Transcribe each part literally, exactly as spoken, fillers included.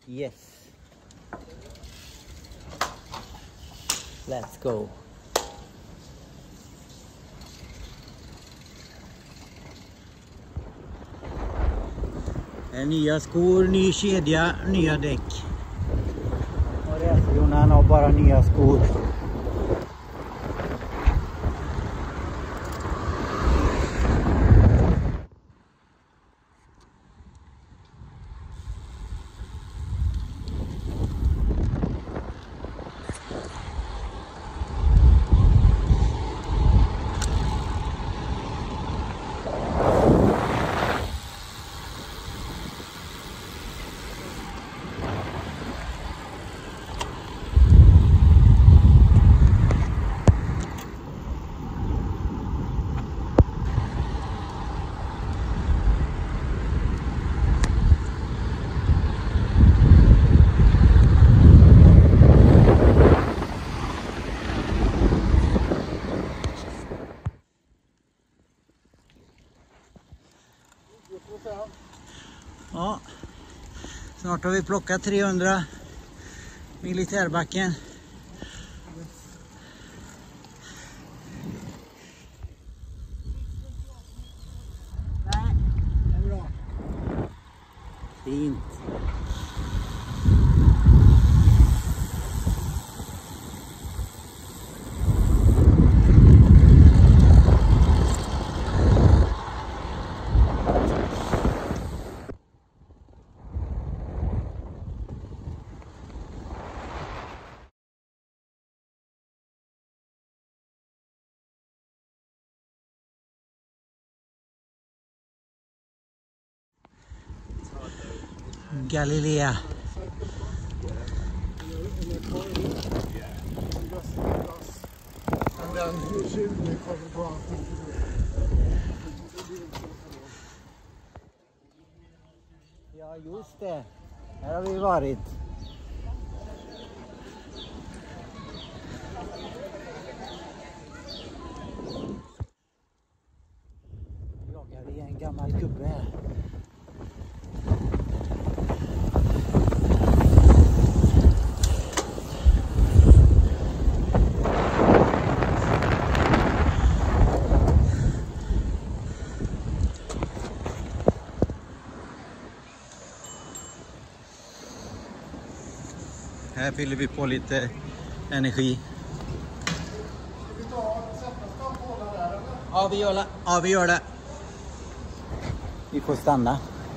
Yes. Let's go. Nya skor, ny kedja, nya däck. Och Racerjonan har bara nya skor. Ja, snart har vi plockat trehundra militärbacken. Nej, det är bra. Fint. Galilea. Ja, just det. Här har vi varit. Jagar vi en gammal gubbe här. Här fyller vi på lite energi. Ja, vi gör det. Ja, vi gör det. Vi får stanna.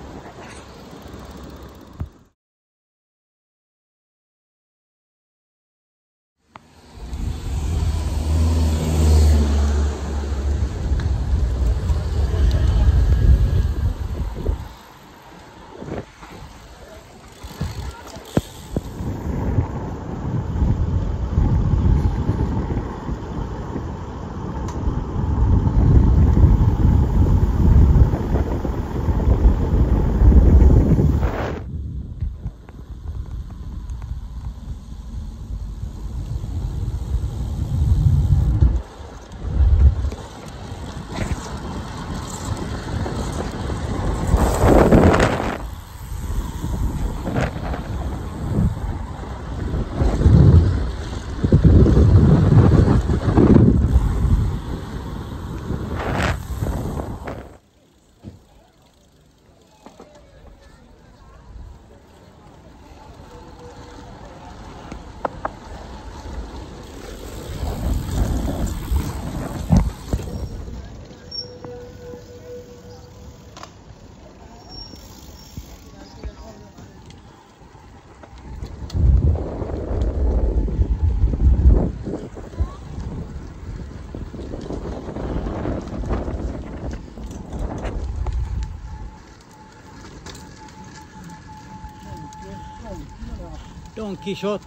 Don Quixote.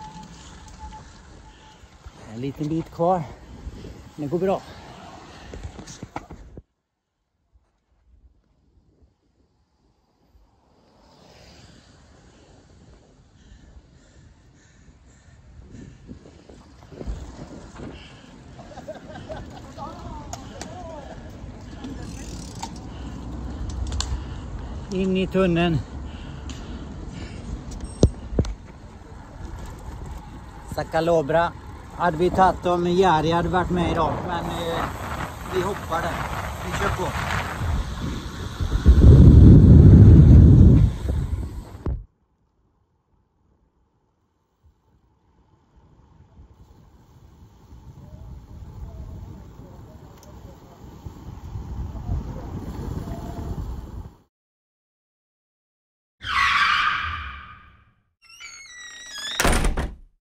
En liten bit kvar. Det går bra. In i tunneln. Sacalobra. Hade vi tagit om Jari hade varit med idag, men eh, vi hoppar där. Vi kör på.